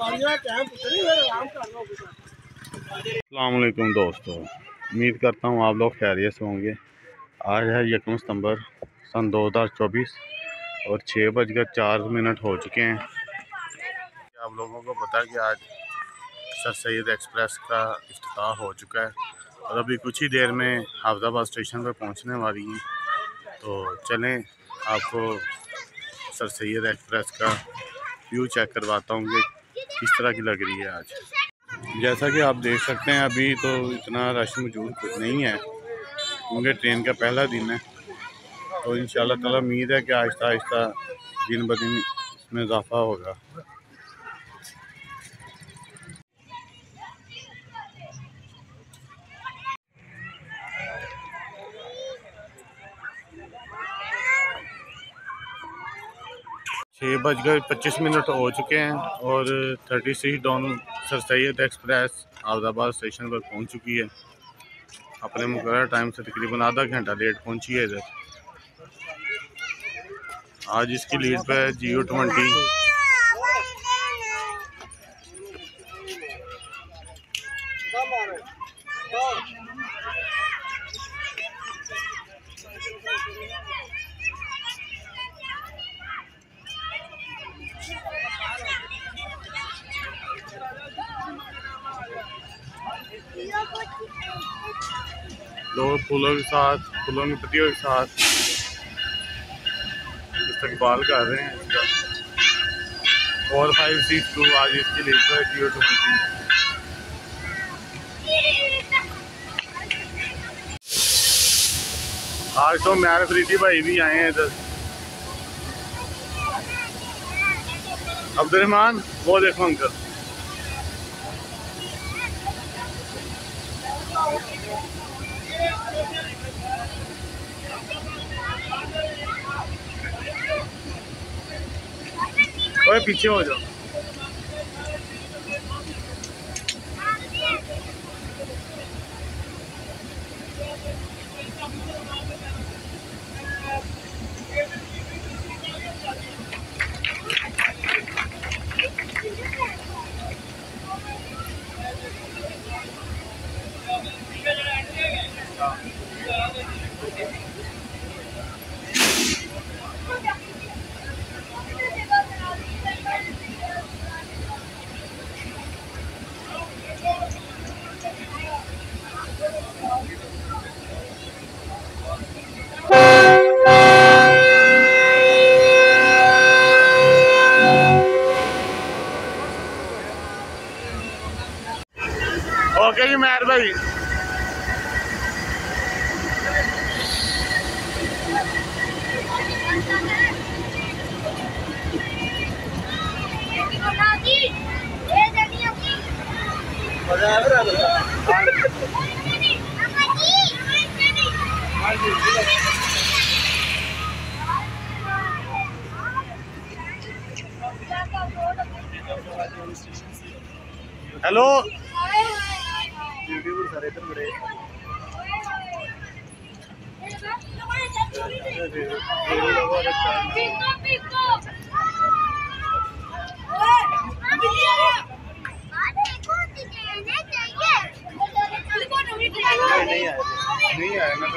अस्सलामुअलैकुम दोस्तों, उम्मीद करता हूँ आप लोग खैरियत से होंगे। आज है 1 सितंबर सन 2024 और 6:04 हो चुके हैं। आप लोगों को पता है कि आज सर सैयद एक्सप्रेस का इफ्तिताह हो चुका है और अभी कुछ ही देर में हाफिजाबाद स्टेशन पर पहुँचने वाली हैं। तो चलें आपको सर सैयद एक्सप्रेस का व्यू चेक करवाता हूँ कि किस तरह की लग रही है आज। जैसा कि आप देख सकते हैं अभी तो इतना रश मौजूद नहीं है क्योंकि ट्रेन का पहला दिन है। तो इंशाल्लाह ताला उम्मीद है कि आहिस्ता आहिस्ता दिन ब दिन इसमें इजाफा होगा। छः बज कर 25 हो चुके हैं और 36 down Sir Syed Express Hafizabad station पर पहुंच चुकी है। अपने मुकर्रर टाइम से तकरीबन आधा घंटा लेट पहुंची है इधर। आज इसकी लीड पे है GO20। लोग फूलों के साथ, फूलों की पत्तियों के साथ इस्तकबाल कर रहे हैं इसका। 4562 आज इसकी लीड पर GO20। आज तो मैर फरीदी भाई भी आए हैं इधर। अब्दुर्रहमान वो देखो अंकल। ओए पीछे हो जाओ। ओके जी मैर भाई। हेलो नहीं आया मैं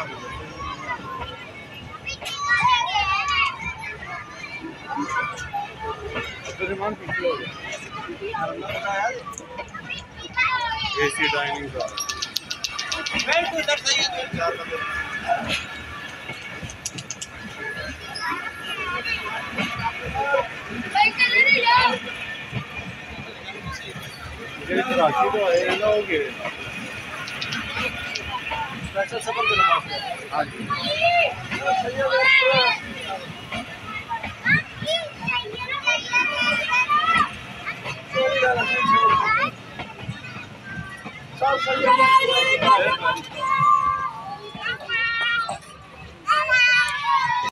अब्दुर्रहमान पीछे हो गया। एसी डाइनिंग का कराची तो आए ना हो गए स्पेशल सफर करना। हाँ जी सब सही है।